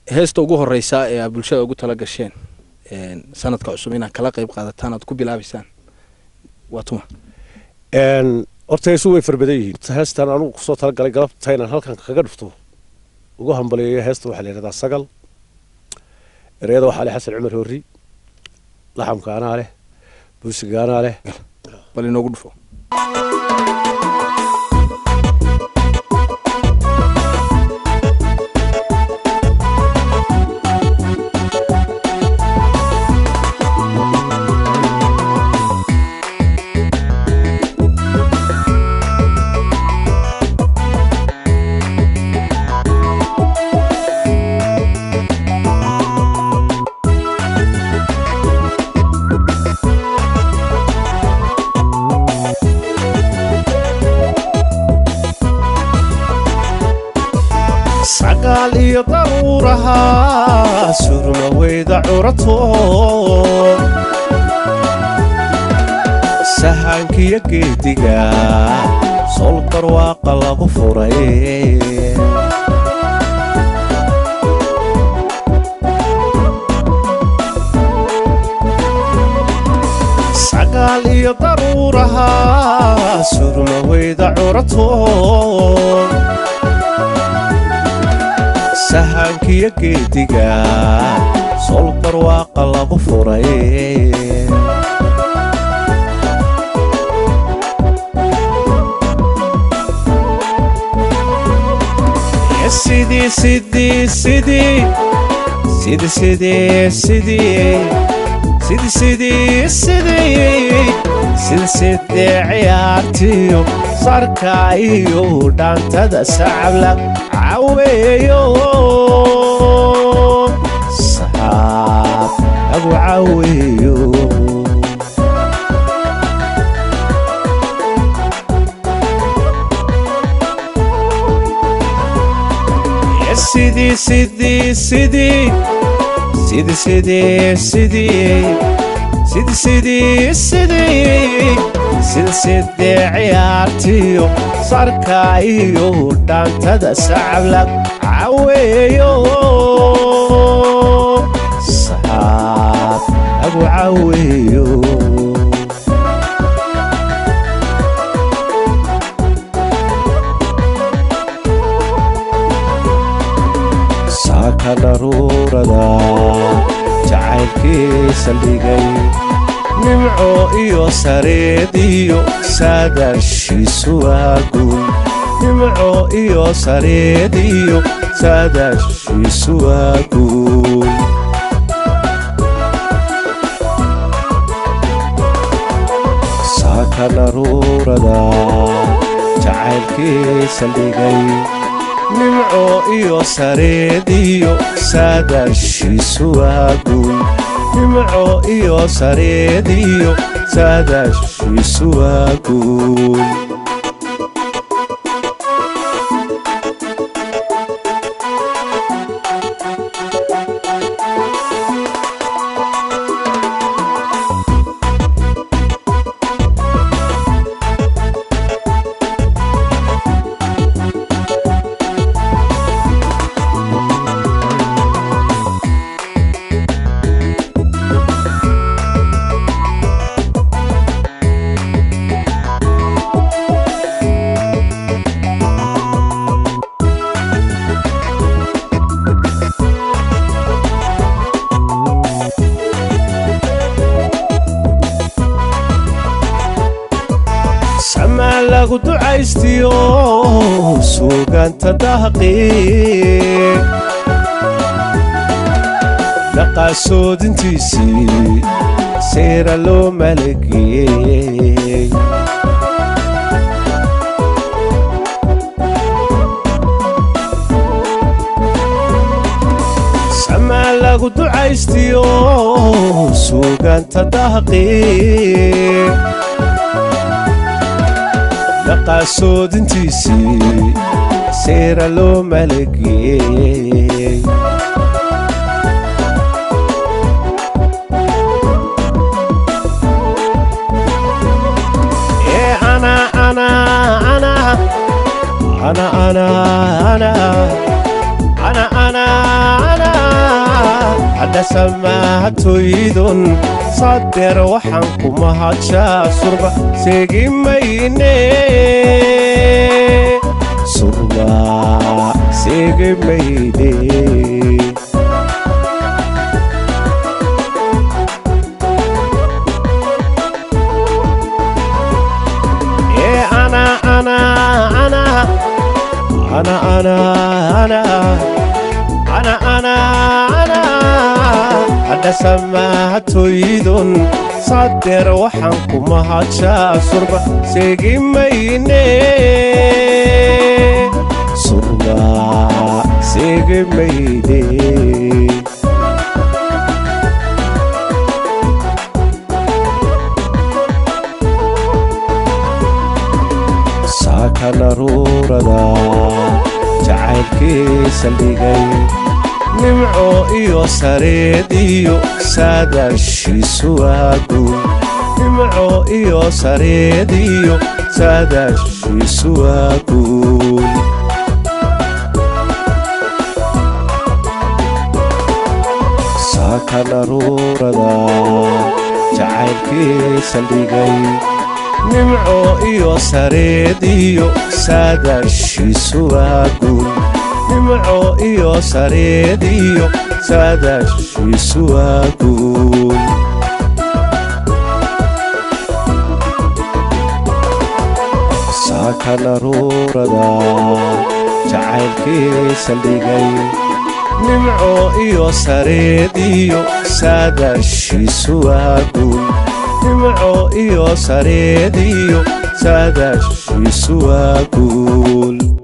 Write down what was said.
heesta ugu horeysa ee bulshada ugu tala gasheen sanadka cusub inaan kala qayb qaadataan aad ku bilaabaysaan waatuma horta isu way farbaday heestan anu ku soo tala galay galabtayna halkan kaga dhufto ugu hambaleeyo heesta waxa la yiraahdaa sagal ereyada waxa leh xasan cumar hoori laxamka ana leh buusiga ana leh bal inoogu dhufo iyo daruuraha surma weyda curato sahankiyo geediga sol barwaaqa lagu furay sagaal iyo daruuraha surma weyda curato sahankiyo geediga sol barwaaqa lagu furay sidii ciyaartiyo sarka iyo dhaantada sacabla caweeyo saxaab lagu caweeyo sidii ciyaartiyo sarka iyo dhaantada sacabla caweeyo saxaab lagu caweeyo saaka daruurada jacaylkiisa dhigay nimco iyo sareed iyo saadaashiisu waaguul nimco iyo sareed iyo saadaashiisu waaguul saaka daruurada jacaylkiisa dhigay nimco iyo sareed iyo saadaashiisu waaguul nimco iyo sareed iyo saadaashiisu waaguul lagu ducaystiyo suugaanta dahaqii dhaqaasoodintiisii seera loo malagiyey samaa lagu ducaystiyo suugaanta dahaqii dhaqaasoodintiisii seera loo malagiyey ana hadda samaatoydun sadeer waxaan ku mahadsaa surba seegi mayne surba seegi mayne أنا hadda samaatoydun sadeer waxaan ku mahadsaa surba seegi mayne surba seegi mayne saakana ruurada jacaylkiisa dhigay nimco iyo sareed iyo saadaashiisu waaguul nimco iyo sareed iyo saadaashiisu waaguul saakana ruurada jacaylkiisa dhigay nimco iyo sareed iyo saadaashiisu waaguul nimco iyo sareed iyo saadaashiisu waaguul saakana ruurada jacaylkiisa dhigay nimco iyo sareed iyo saadaashiisu waaguul nimco iyo sareed iyo saadaashiisu waaguul